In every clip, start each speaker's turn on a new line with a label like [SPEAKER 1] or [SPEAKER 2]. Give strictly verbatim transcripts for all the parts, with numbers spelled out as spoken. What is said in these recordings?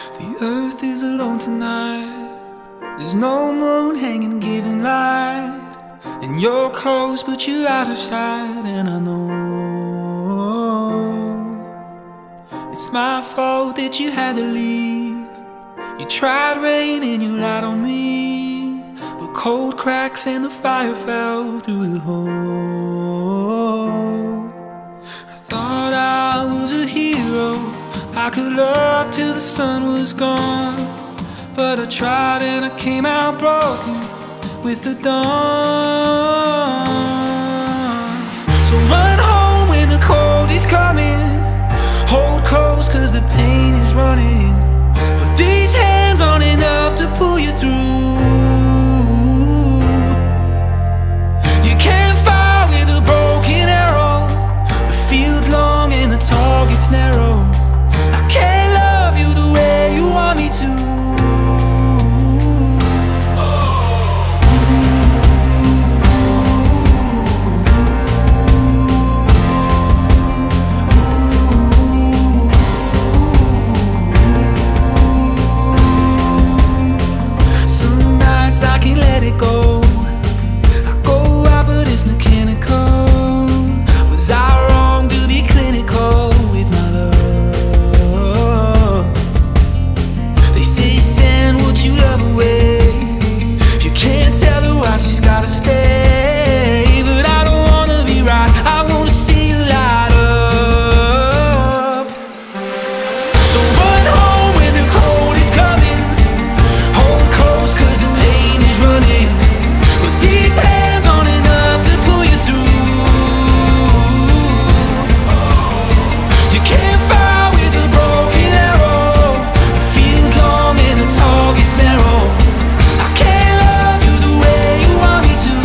[SPEAKER 1] The earth is alone tonight. There's no moon hanging, giving light. And you're close, but you're out of sight. And I know it's my fault that you had to leave. You tried rain and you lied on me, but cold cracks and the fire fell through the hole. I thought I was a hero, I could love till the sun was gone, but I tried and I came out broken with the dawn. So run home when the cold is coming, hold close cause the pain is running, but these hands aren't enough to pull you through. You can't fire with a broken arrow, the field's long and the target's narrow. I can't love you the way you want me to. I can let it go. I go out but it's mechanical. Was I wrong to be clinical with my love? They say send what you love away. If you can't tell her why she's gotta stay, but I don't wanna be right, I wanna see you light up. So run home when the cold is coming, hold close cause the pain is running, but these hands aren't enough to pull you through. You can't fire with a broken arrow, the field's long and the target's narrow. I can't love you the way you want me to.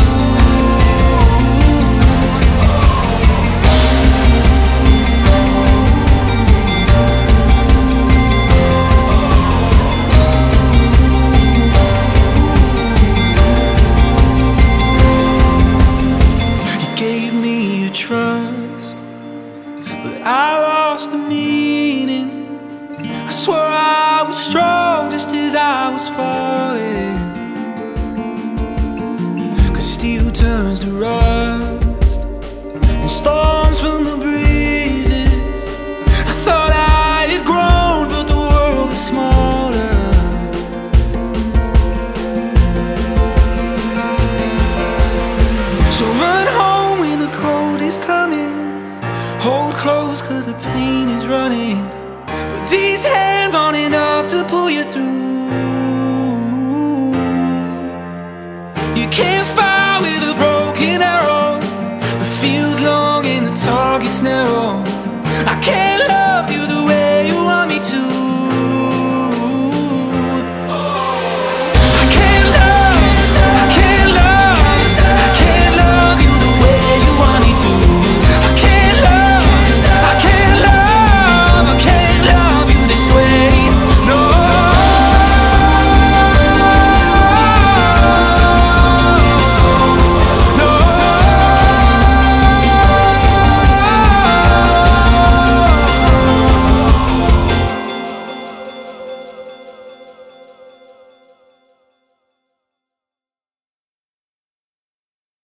[SPEAKER 1] You gave me your trust, but I lost the meaning. I swore I was strong just as I was falling, cause steel turns to rust and storms from the breezes. I thought I had grown, but the world is smaller. So run home when the cold is coming, hold close cause the pain is running, but these hands aren't enough to pull you through.